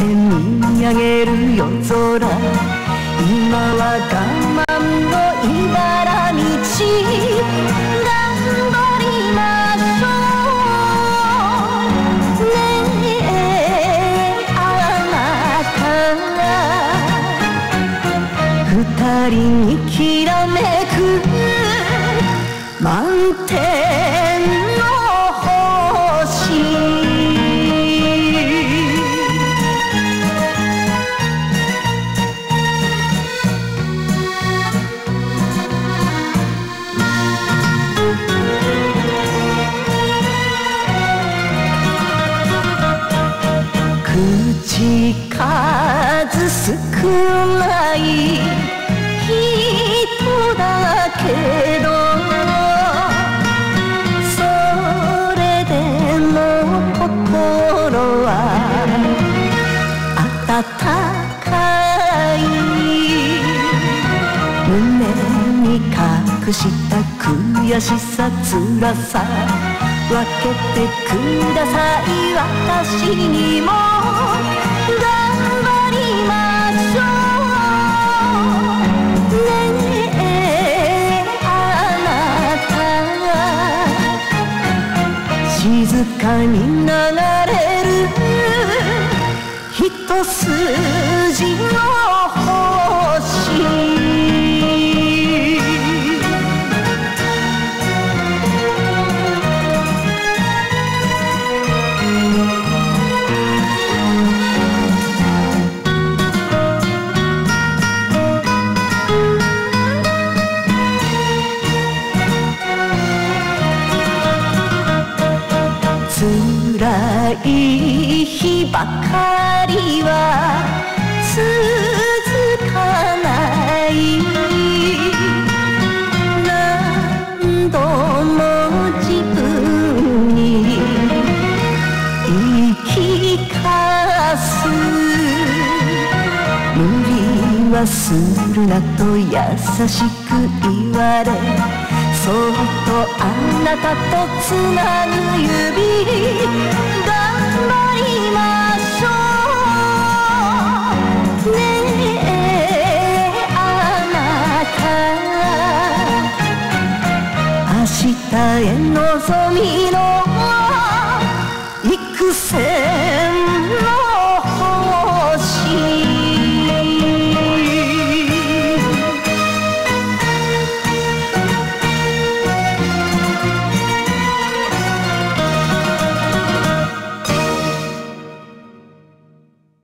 て見上げる夜空、今は我慢の茨道、頑張りましょうねえあなた、二人にきらめく満天の星、口数少ない人だけど、それでも心は温かい、胸に隠した悔しさ辛さ分けてください、私にも頑張りましょうねえあなた、静かに流れる一筋の星、辛い日ばかりは続かない、何度も自分に言い聞かす、無理はするなと優しく言われ、そっとあなたとつなぐ指、頑張りましょうねえあなた、明日へ望みの幾千の